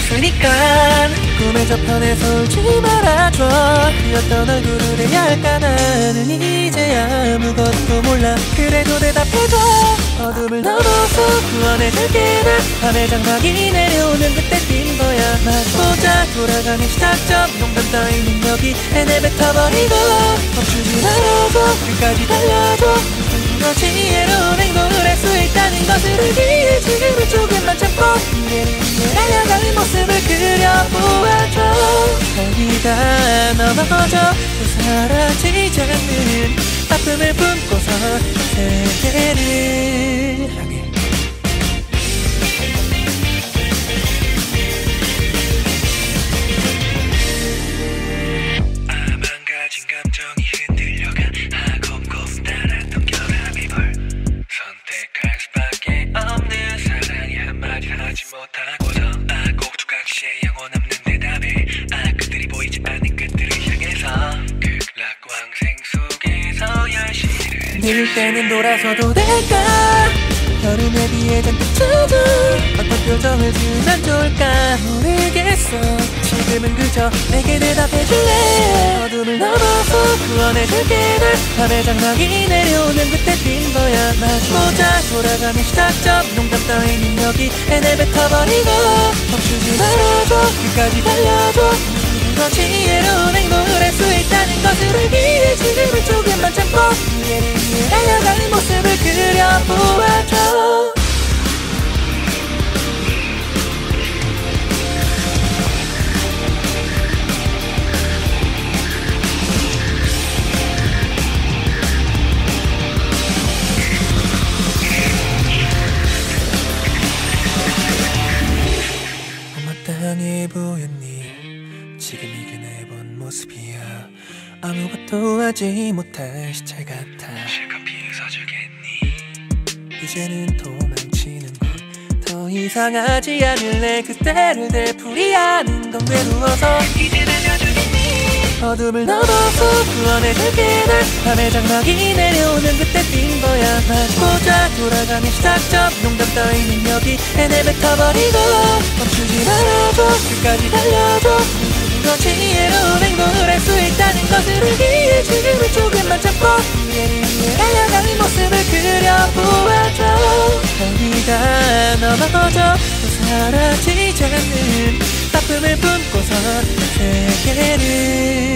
없으니까 꿈의 저편에서 울지 말아줘. 그 어떤 얼굴을 해야 할까 나는 이제야 아무것도 몰라. 그래도 대답해줘. 어둠을 넘어서 구원해줄게. 난 밤의 장막이 내려오는 그때 뛴 거야. 마주보자 돌아가는 시작점. 농담 따위는 여기 내뱉어버리고 멈추지 말아줘. 끝까지 달려줘. 너 지혜로운 행동을 할 수 있다는 것을 알기에 지금은 조금만 참고 미래를 위해 달려가는 모습을 그려보아줘. 여기가 넘어져 또 사라지지 않는 아픔을 품고서 세계를 향해. 망가진 감정이 흔들려가 하고 따랐던 결함이 벌 선택할 수밖에 없는 사랑이 한마디 하지 못하고서 꼭두각시에 영혼 없는 대답에 그들이 보이지 않는 끝들을 향해서 극락광생 속에서 현실을 늘 때는 돌아서도 될까. 여름에 비해 잔뜩 젖어 어떤 표정을 지으면 좋을까 모르겠어. 지금은 그저 내게 대답해줄래. 어둠을 넘어서 구원해줄게. 날 밤의 장막이 내려오는 그때 뛴 거야. 마주보자 돌아가는 시작점. 농담 따위는 여기 내뱉어버리고 멈추지 말아줘. 끝까지 달려줘. 너 지혜로운 행동을 할 수 있다는 것을 알기에 지금은 조금만 참고 미래를 위해 달려가는 모습을 그려보아줘. 못마땅해 보였니? 지금 이게 내 본 모습이야. 아무것도 하지 못할 시체 같아. 실컷 피해서 주겠니? 이제는 도망치는 건 더 이상 하지 않을래. 그때를 되풀이하는 건 괴로워서 이제 날려주겠니? 어둠을 넘어서 구원해줄게. 날 밤의 장막이 내려오는 그때 뛴 거야. 마주보자 돌아가는 시작점. 농담 따위는 여기 내뱉어버리고 멈추지 말아줘. 끝까지 달려줘. 너 지혜로운 행동을 할 수 있다는 것을 알기에 지금은 조금만 참고 미래를 위해 달려가는 모습을 그려보아줘. 여기가 넘어져 또 사라지지 않는 아픔을 품고서 세계를